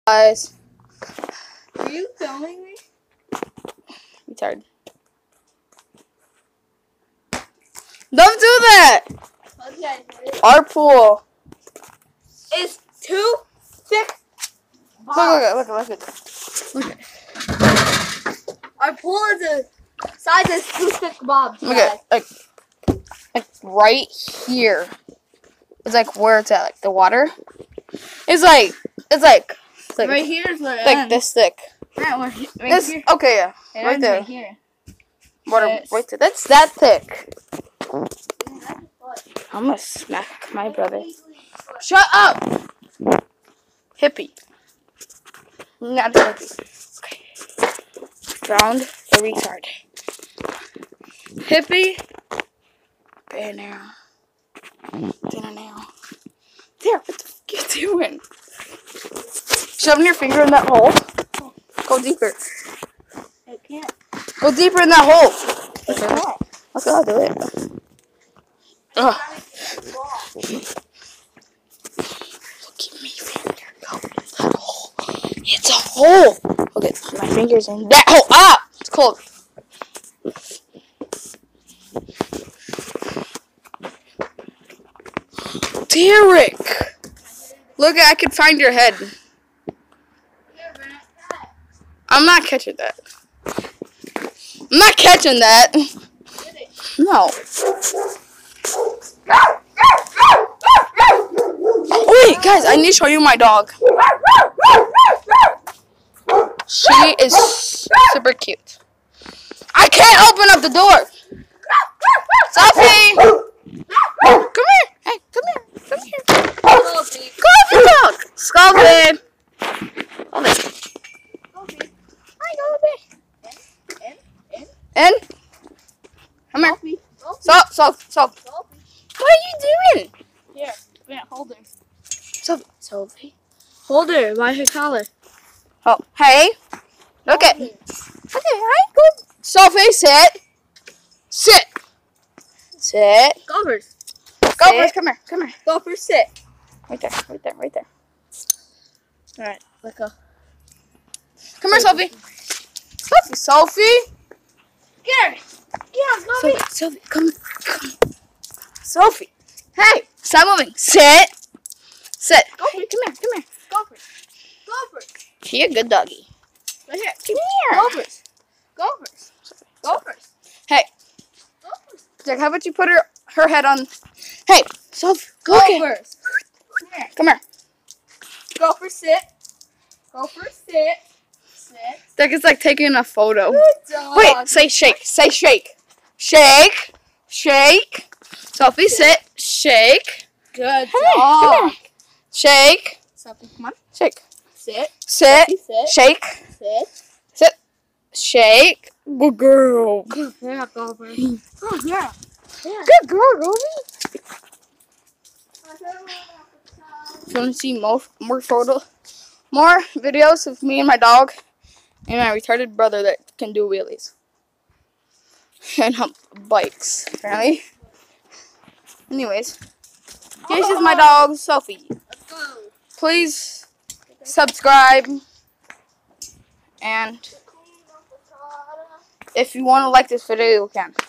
Guys. Are you filming me? Retard. Don't do that! Okay. Our pool. It's too thick. Look. Our pool is the size of two thick bobs. Look at like right here. It's like where it's at, like the water. It's like Right here is where it like ends. this thick. Yeah, right This here. okay, yeah. It Right ends there. Right here. Water Yes. right there. That's that thick. I'm gonna smack my brother. Shut up! Hippie. Not a hippie. Okay. Found the retard. Hippie. Banana. Dinner now. There, what the fuck are you doing? Shoving your finger in that hole. Go deeper. I can't. Go deeper in that hole. Let's go do it. Ugh. Look at me, finger. Go in that hole. It's a hole. Okay, my finger's in that hole. Ah! It's cold. Derek! Look, I can find your head. I'm not catching that. I'm not catching that. No. Wait, guys, I need to show you my dog. She is super cute. I can't open up the door. Sophie! Come here. Hey, come here. Come here. Go off the dog. Scalded. Hi, Goldie. In? Come here. Sophie. What are you doing? Here, yeah, hold her. Sophie. Hold her by her collar. Oh, hey. Look at. Okay, hi, good. Sophie, sit. Sit. Gophers. Gophers, come here. Come here. Gophers, sit. Right there. Alright, let go. Come here, Sophie. Sophie. Get her. Yeah, Gophie. Sophie, come. Sophie. Hey, stop moving. Sit. Gophie. Come here. Gophers. She a good doggy. Right here. Come here. Gophers. Hey, Gophers. Jack, how about you put her head on? Hey, Sophie, look at. Gophers. Come here. Come here. Gophers, sit. Gophers, sit. Jack is like taking a photo. Good dog. Wait, say shake. Say shake. Shake. Sophie, sit. Shake. Good Come dog. here. Shake. Sophie, come on. Shake. Sit. Sit. Sit. Shake. Sit. Shake. Good girl. Yeah, Gopher. Oh, yeah. Good girl, Goldie. If you want to see more videos of me and my dog and my retarded brother that can do wheelies and hump bikes, apparently. Anyways, this is my dog, Sophie. Let's go. Please subscribe, and if you want to like this video, you can.